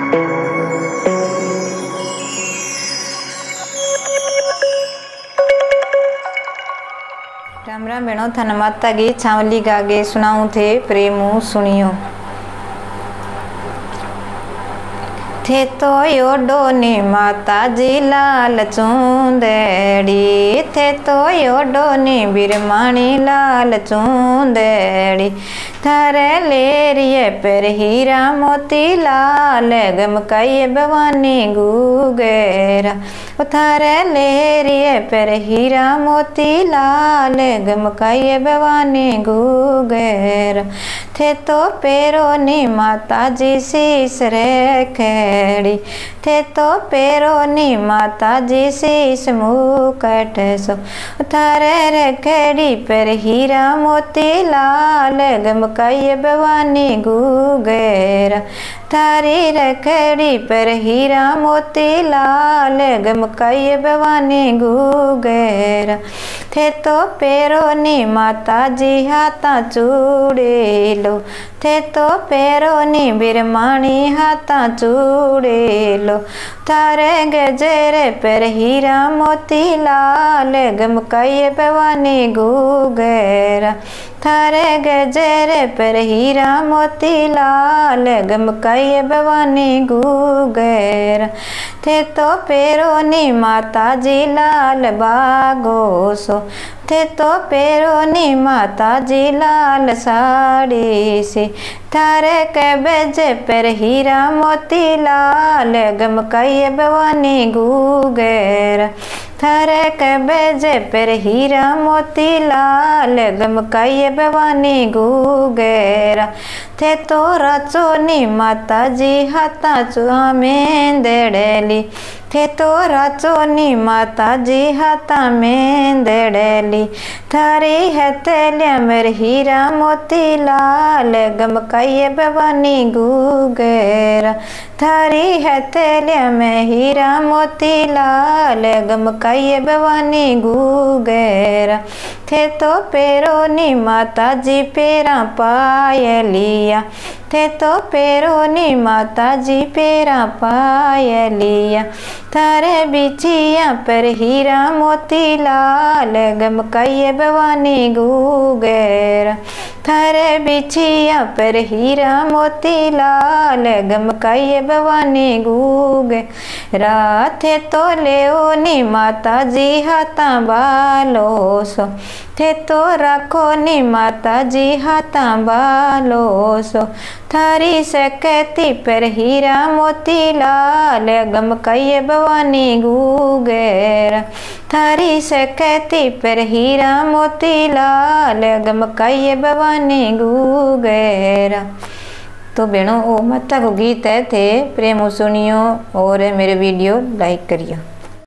राम राम भेणो थाना माता गे छावली गागे सुनाऊं थे प्रेमू सुनियो। थे तो योडो ने माता जी लाल चूंदड़ी, थे तो योडो ने बिरमाणी लाल चूंदड़ी, थारे लेरिए पर हीरा मोती लाल गमकाइए भवानी गुगेरा, थारे लेरिए पर हीरा मोती लाल गमकाइए भवानी गुगेरा, थे तो पैरों ने माता जी शीश रखेड़ी, थे तो पैरों ने माता जी शीश मुकट सो, थारे रखेड़ी पर हीरा मोती लाल गमकाइए भवानी गुगेरा, थारी रखेड़ी पर हीरा मोती लाल गमकाइए भवानी गुगेरा, थे तो पैरों ने माता जी हाथा चूड़ेलो, थे तो पैरों ने बिरमाणी हाथा चूड़ेलो, थारे गजरे पर हीरा मोती लाल गमकाइए भवानी गुगेरा, थारे गजरे पर हीरा मोती लाल गमकाइए भवानी गुगेरा, थे तो पैरों ने माता जी लाल बागोसो, थे तो पैरों ने माता जी लाल साड़ी से, थारे के बेजे पर हीरा मोती लाल गमकाइए भवानी गुगेरा, थारे के बेजे पर हीरा मोती लाल गमकाइए भवानी गुगेरा, थे तो राचोनी माता जी हाथा चुहा में देड़ेली, थे तो राचोनी माता जी हाथा में देड़ेली, थारी हथेलियां मेरे हीरा मोती लाल गमकाइए भवानी गुगेरा, थारी हथेलियां में हीरा मोती लाल गमकाइए भवानी गुगेरा, थे तो पैरों ने माता जी पैरा पायलिया, थे तो पैरों ने माता जी पैरा पायलिया, थारे बिछिया पर हीरा मोती लाल गमकाइए भवानी गुगेरा, थारे बिछिया पर हीरा मोती लाल गमकाइए भवानी गुगेरा, थे तो लेओनी माता जी हाथा बालो सो, थे तो राखो नी माता जी हाथा बालो सो, थारी सकती पर हीरा मोती लाल गमकाइए भवानी गुगेरा, थारी सकती पर हीरा मोती लाल गमकाइए भवानी गुगेरा। तो बहनों वो माता को गीत है थे प्रेम सुनियो और मेरे वीडियो लाइक करियो।